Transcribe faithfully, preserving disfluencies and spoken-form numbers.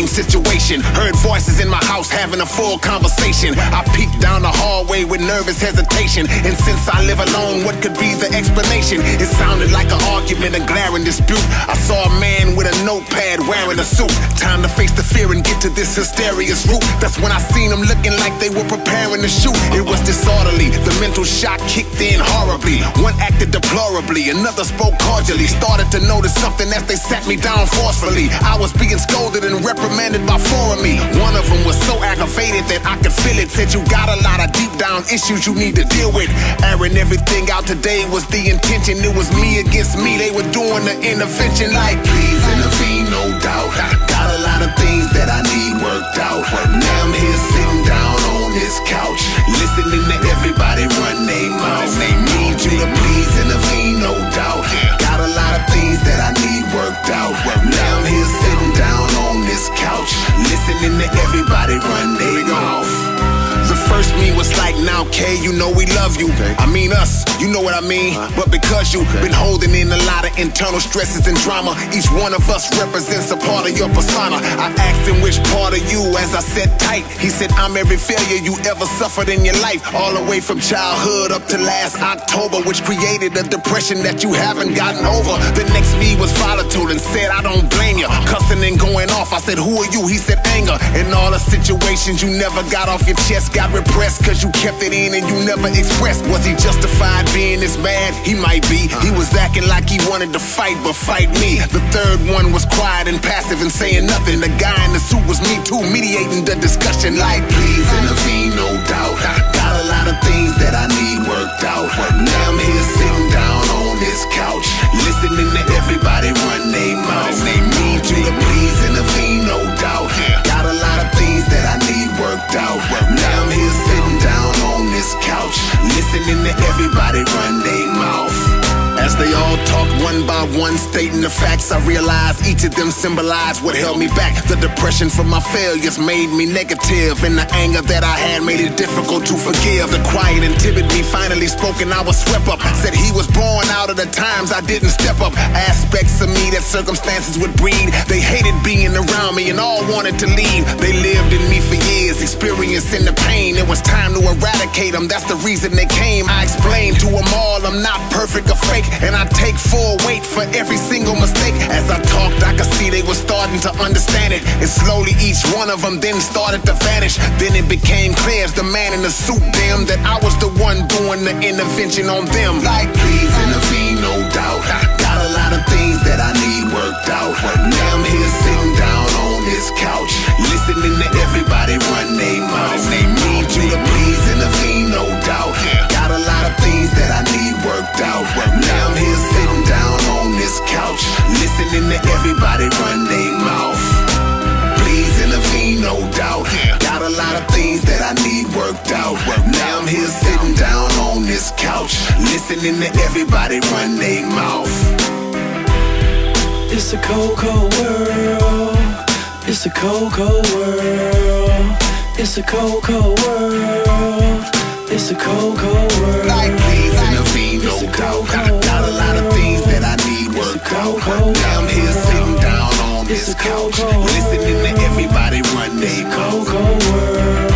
same situation. Heard voices in my house having a full conversation. I peeked down the hallway with nervous hesitation. And since I live alone, what could be the explanation? It sounded like an argument, a glaring dispute. I saw a man with a notepad wearing a suit. Time to face the fear and get to this hysterious root. That's when I seen them looking like they were preparing to shoot. It was disorderly, the mental shock kicked in horribly. One acted deplorably, another spoke cordially. Started to notice something as they sat me down forcefully. I was being scolded and reprimanded by four of me. One of them was so aggravated that I could feel it. Said, you got a lot of deep down issues you need to deal with. Airing everything out today was the intention. It was me against me, they were doing the intervention. Like, please intervene, no doubt. Got a lot of things that I need worked out. Now I'm here sitting down on this couch, listening to everybody run their mouth. They need you to please intervene, no doubt. Got a lot of things that I need worked out. Now I'm here sitting down on this couch, listening to everybody run their mouth. The first me was like, now K, you know we love you. I mean us, you know what I mean. But because you've been holding in a lot of internal stresses and drama, each one of us represents a part of your persona. I asked him which part of you as I said tight. He said, I'm every failure you ever suffered in your life, all the way from childhood up to last October, which created a depression that you haven't gotten over. The next me was volatile and said, I don't blame you. Cussing and going off, I said, who are you? He said, anger. In all the situations you never got off your chest, got repressed cause you kept it in and you never expressed. Was he justified being this mad? He might be. He was acting like he wanted to fight, but fight me. The third one was quiet and passive and saying nothing. The guy in the suit was me too, mediating the discussion. Like, please intervene, no doubt. Got a lot of things that I need worked out. Now I'm here sitting down on this couch, listening to everybody run their mouth. They need you to please intervene, no doubt. Got a lot of things that I need worked out. Now I'm here sitting down on this couch, listening to everybody run their mouth. As they all talked one by one, stating the facts, I realized each of them symbolized what held me back. The depression from my failures made me negative, and the anger that I had made it difficult to forgive. The quiet and timid me finally spoke and I was swept up. Said he was born out of the times I didn't step up. Aspects of me that circumstances would breed. They hated being around me and all wanted to leave. They lived in me for years, experiencing the pain. It was time to eradicate them, that's the reason they came. I explained to them all I'm not perfect or fake, and I take full weight for every single mistake. As I talked, I could see they were starting to understand it, and slowly each one of them then started to vanish. Then it became clear as the man in the suit damn that I was the one doing the intervention on them. Like, please intervene, no doubt. Got a lot of things that I need worked out. Now I'm here sitting down on this couch, listening to everybody run their mouth. They need you to please intervene, no doubt. Got a lot of things that I need worked out. Now I'm here sitting down on this couch, listening to everybody run their mouth. Please intervene, no doubt. Got a lot of things that I need worked out. Now I'm here sitting down on this couch, listening to everybody run their mouth. It's a cold, cold world. It's a cold, cold world. It's a cold, cold world. It's a cold, cold world. Like, please intervene, no doubt. Got a lot of things that I need worked out. Now I'm here sitting down on this couch, listening to everybody run their mouth.